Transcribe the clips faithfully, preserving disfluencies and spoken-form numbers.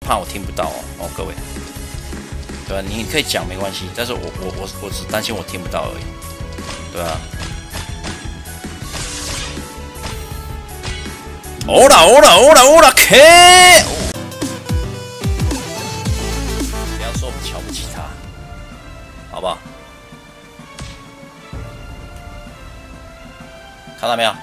怕我听不到哦，哦各位，对吧、啊？你可以讲没关系，但是我我我我只担心我听不到而已，对啊。欧啦欧啦欧啦欧啦 K， 不要说我们瞧不起他，好不好？看到没有？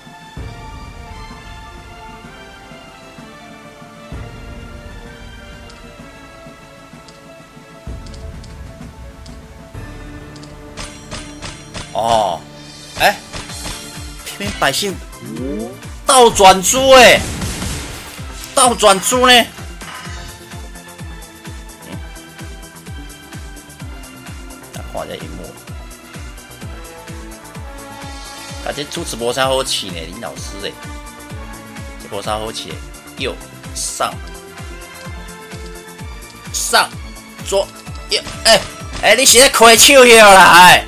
哦，哎、欸，平民百姓倒转珠哎、欸，倒转珠呢？嗯，看这荧幕，感觉主持无啥好气呢，林老师哎，这无啥好气，右上上左右，哎、欸、哎、欸，你现在开手了啦哎！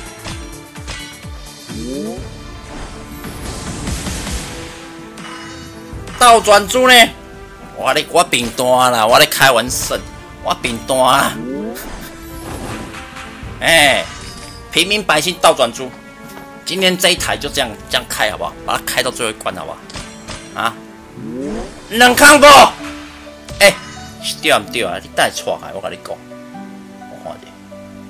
倒转珠呢？我咧我平单啦，我咧开玩笑，我平单啦。哎、欸，平民百姓倒转珠，今天这一台就这样这样开好不好？把它开到最后一关好不好？啊，两空过，哎、欸，是对唔对啊？你等下错开，我跟你讲，我看下，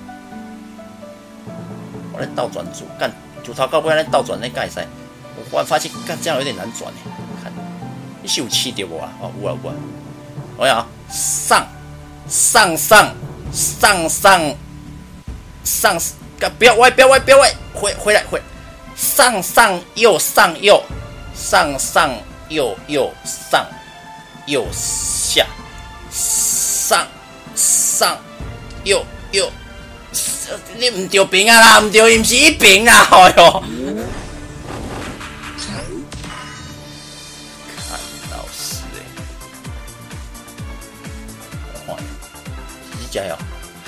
我咧倒转珠，干主头到尾咧倒转那盖赛，我忽然发现干这样有点难转呢。你是有气到无啊？哦，有啊有啊。我讲上上上上上上，不要歪，不要歪，不要歪，回回来回，上上右上右上上右右上右下上上右右，你唔对平啊啦，唔对，唔是一平啦，哎哟。加油！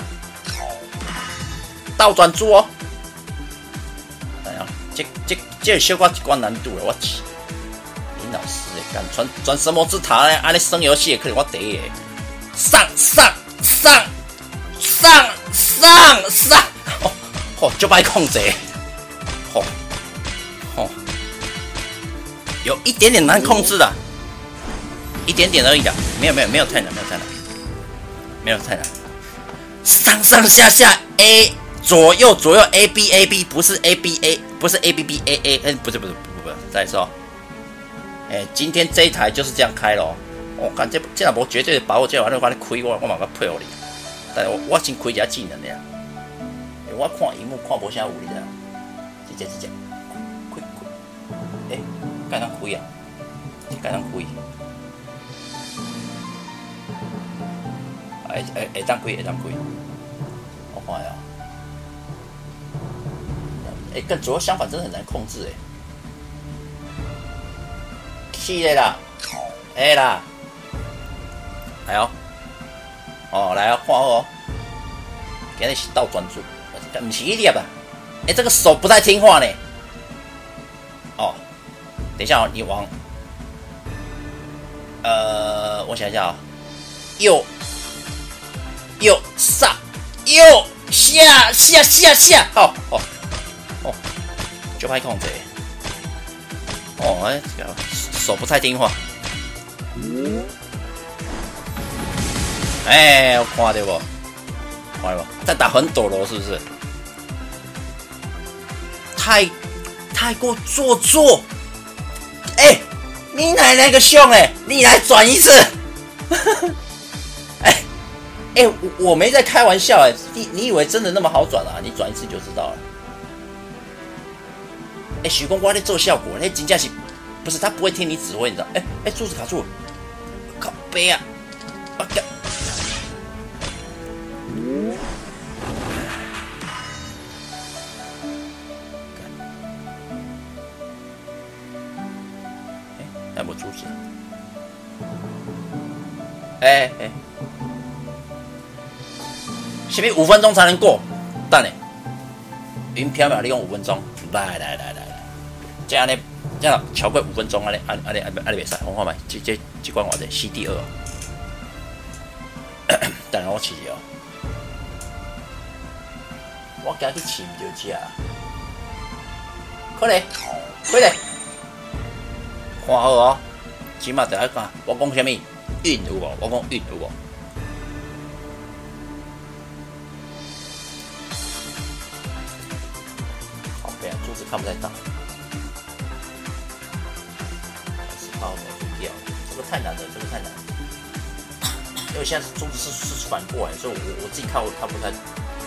倒转珠哦！哎呀，这这这小可一关难度了，我去！林老师诶，干传传什么之塔咧？安尼升游戏可能我第一个。上上上上上上！哦哦，就歹控制。哦哦，有一点点难控制的，一点点而已的，没有没有没有太难，没有太难，没有太难。上上下下 A 左右左右 A B A B 不是 A B A 不是 A B B A A 嗯不是不是不不不再说，哎、欸、今天这一台就是这样开咯。我、哦、看这这样无绝对的把握，这玩意我你开我我马上配合你，但是我我先开一下技能的呀。欸、我看荧幕看无啥有你知道？直接直接开开，哎、欸，该当开啊，该当开。会会会当开，会当开。我看下，哎、欸，跟左右相反真的很难控制哎。是的啦，哎啦，来哦，哦来哦，看好哦，今日是倒转珠，不是一粒吧？哎、欸，这个手不太听话呢。哦，等一下哦，你往，呃，我想一下啊、哦，右。右上右下下下下，哦哦哦，就歹控制。哦，哎，这个手不太听话。哎、欸，我看到不？看到不？在打横斗罗是不是？太太过做作。哎、欸，你奶奶个凶哎、欸！你来转一次。哎。哎、欸，我我没在开玩笑哎、欸，你你以为真的那么好转啊？你转一次就知道了。哎、欸，许公瓜在做效果，那真正是不是他不会听你指挥，你知道？哎、欸、哎，柱子卡住了，靠背啊！我靠！哎、欸，还没柱子。哎、欸、哎。欸前面五分钟才能过，等咧，云飘渺，你用五分钟，来来来来来，这样呢，这样超过五分钟，安尼安安尼安安尼袂使，我看卖，这这这关我的 C D 二， 等下我试哦。我今日去饲唔着只，快来，快来，看好哦。起码第一讲，我讲什么运有无？我讲运有无？好，对啊，珠子看不太到。十八我没掉，这个太难了，这个太难了。因为现在是珠子是是反过来，所以我我自己看我看不太。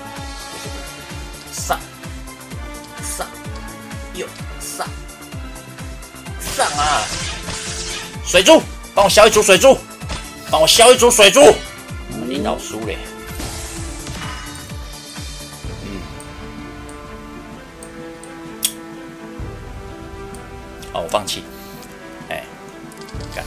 上上右上上啊！水珠，帮我消一组水珠，帮我消一组水珠。你老输嘞！嗯，好，我放弃。哎，干，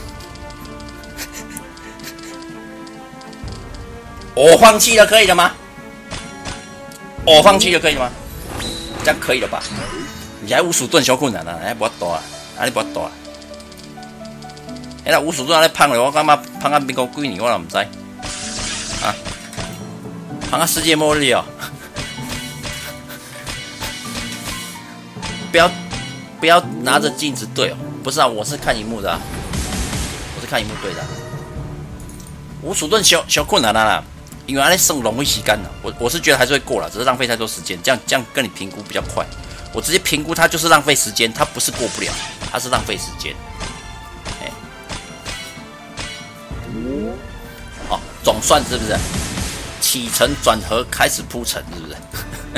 我放弃了，可以了吗？我放弃就可以了吗？这样可以了吧？你还无鼠盾小困难啊！哎，不要多啊！啊，你不要多啊！哎，那无鼠盾咧胖了，我感觉胖啊，民国几年我都唔知啊！胖啊，世界末日哦！不要不要拿着镜子对哦！不是啊，我是看荧幕的啊，我是看荧幕对的、啊。无鼠盾小小困难啊啦！因为安尼算浪费时间了，我我是觉得还是会过了，只是浪费太多时间，这样这样跟你评估比较快。我直接评估它就是浪费时间，它不是过不了，它是浪费时间。哎，好，总算是不是？起承转合开始铺陈，是不是？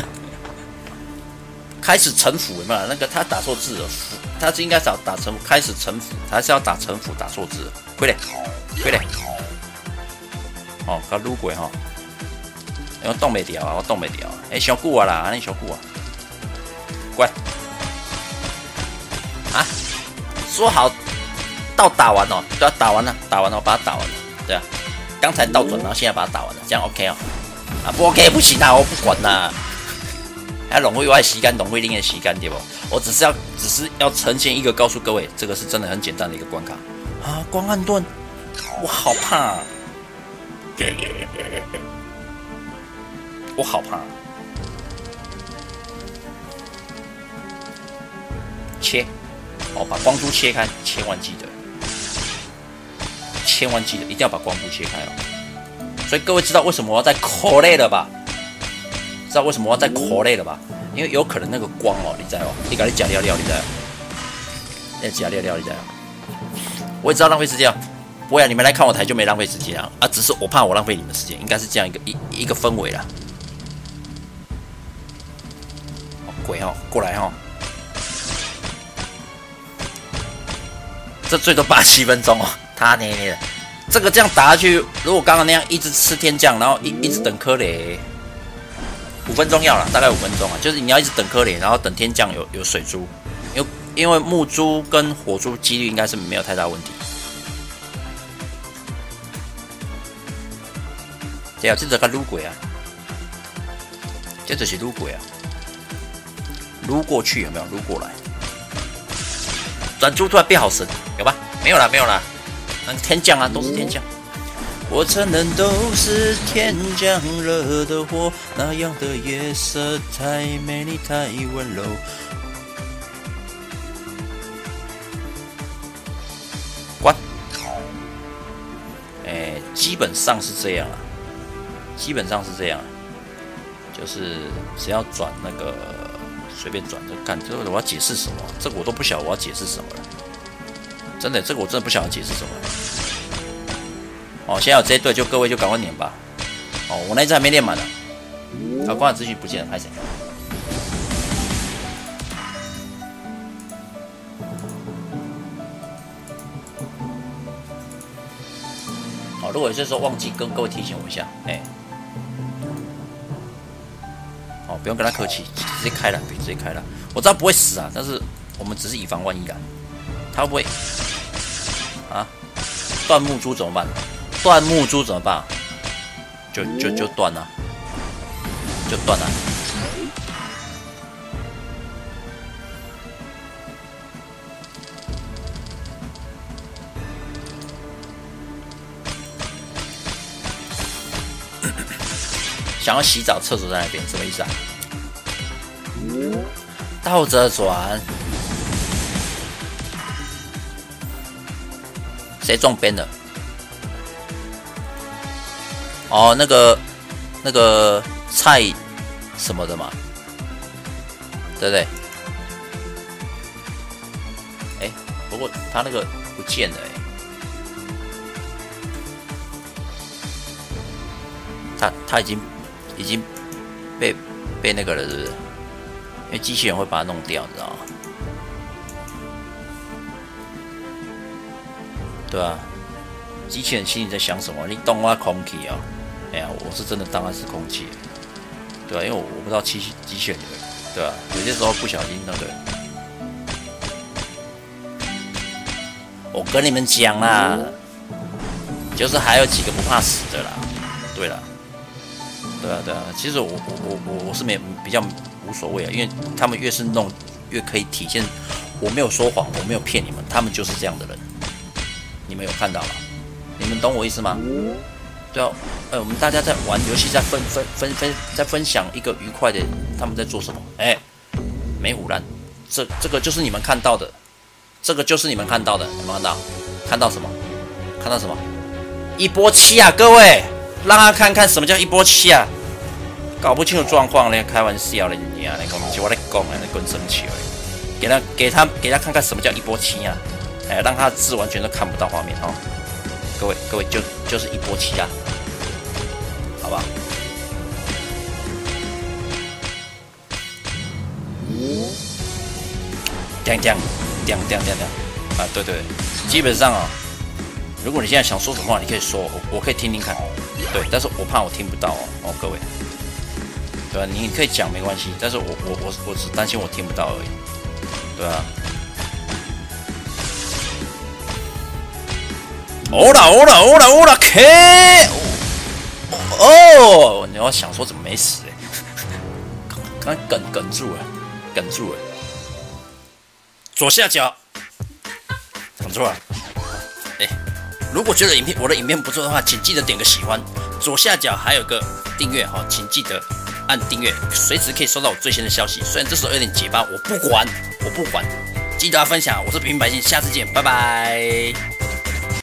开始臣服有没有？那个他打错字了，他是应该打打臣服，开始臣服，他是要打臣服，打错字了，快点，快点。哦，甲撸过吼，我挡袂掉啊，我挡袂掉啊！哎、欸，小久啊啦，安尼小久啊，乖啊！说好到打完哦，对啊，打完了，打完了，我把它打完了，对啊，刚才倒转，然后现在把它打完了，这样 OK 哦？啊，不 OK 不行啊，我不管啦，还浪费我的时间，浪费恁的时间对不？我只是要，只是要呈现一个，告诉各位，这个是真的很简单的一个关卡啊！光暗盾，我好怕、啊。我好怕，切，哦，把光珠切开，千万记得，千万记得，一定要把光珠切开哦。所以各位知道为什么我要再口累了吧？知道为什么我要再口累了吧？因为有可能那个光哦，你知道哦，你赶紧假料料，你知道？那假料料，你知道？我也知道浪费时间。不会啊，你们来看我台就没浪费时间啊！啊，只是我怕我浪费你们时间，应该是这样一个一一个氛围啦。哦，鬼哦，过来哦！这最多八七分钟哦，他捏捏的，这个这样打下去，如果刚刚那样一直吃天降，然后一一直等科雷，五分钟要了，大概五分钟啊，就是你要一直等科雷，然后等天降有有水珠，因为因为木珠跟火珠几率应该是没有太大问题。对啊，这个撸过啊，这就是撸过啊，撸过去有没有？撸过来，转珠突然变好神，有吧？没有啦，没有啦，那天降啊，都是天降。我承认都是天降惹的祸，那样的夜色太美丽，太温柔。关，哎、欸，基本上是这样啦。基本上是这样，就是只要转那个随便转就干。这个我要解释什么？这个我都不晓得我要解释什么了。真的，这个我真的不晓得解释什么了。哦，现在有这一队，就各位就赶快撵吧。哦，我那一只还没练满呢。啊，关卡资讯不见了，拍谁？哦，如果有些时候忘记跟各位提醒我一下，哎、欸。哦，不用跟他客气，直接开了，对，直接开了。我知道不会死啊，但是我们只是以防万一啦。他会不会啊？断木珠怎么办？断木珠怎么办？就就就断了，就断了。 想要洗澡，厕所在那边，什么意思啊？倒着转，谁撞边了？哦，那个那个菜什么的嘛，对不对？哎，不过他那个不见了哎。他他已经已经被被那个了，是不是？因为机器人会把它弄掉，你知道吗？对啊，机器人心里在想什么？你当我空气啊？哎呀，我是真的当它是空气，对啊，因为我我不知道机机器人有没有，对啊，有些时候不小心那个。我跟你们讲啦，就是还有几个不怕死的啦。对了。对啊，对啊，其实我我我我是没比较无所谓啊，因为他们越是弄越可以体现我没有说谎，我没有骗你们，他们就是这样的人，你们有看到吗？你们懂我意思吗？对啊，呃，我们大家在玩游戏，在分分分分在分享一个愉快的，他们在做什么？哎，没唬烂，这这个就是你们看到的，这个就是你们看到的，有没有看到？看到什么？看到什么？一波七啊，各位！让他看看什么叫一波七啊！搞不清楚状况呢，开玩笑了你啊！你讲不是我在讲啊，你滚生气了！给他给他给他看看什么叫一波七啊！哎，让他的字完全都看不到画面哦。各位各位就就是一波七啊，好不好？叮叮叮叮叮叮啊！对对，基本上啊，如果你现在想说什么话，你可以说，我我可以听听看。对，但是我怕我听不到哦，哦，各位，对吧、啊？你可以讲没关系，但是我我我我只担心我听不到而已，对啊。哦啦哦啦哦啦哦啦 ，K， 哦，你要想说怎么没死哎、欸，刚刚梗梗住了，梗住了，左下角，梗住了，哎、欸。如果觉得影片我的影片不错的话，请记得点个喜欢，左下角还有个订阅哈，请记得按订阅，随时可以收到我最新的消息。虽然这时候有点结巴，我不管，我不管，记得要分享。我是平民百姓，下次见，拜拜。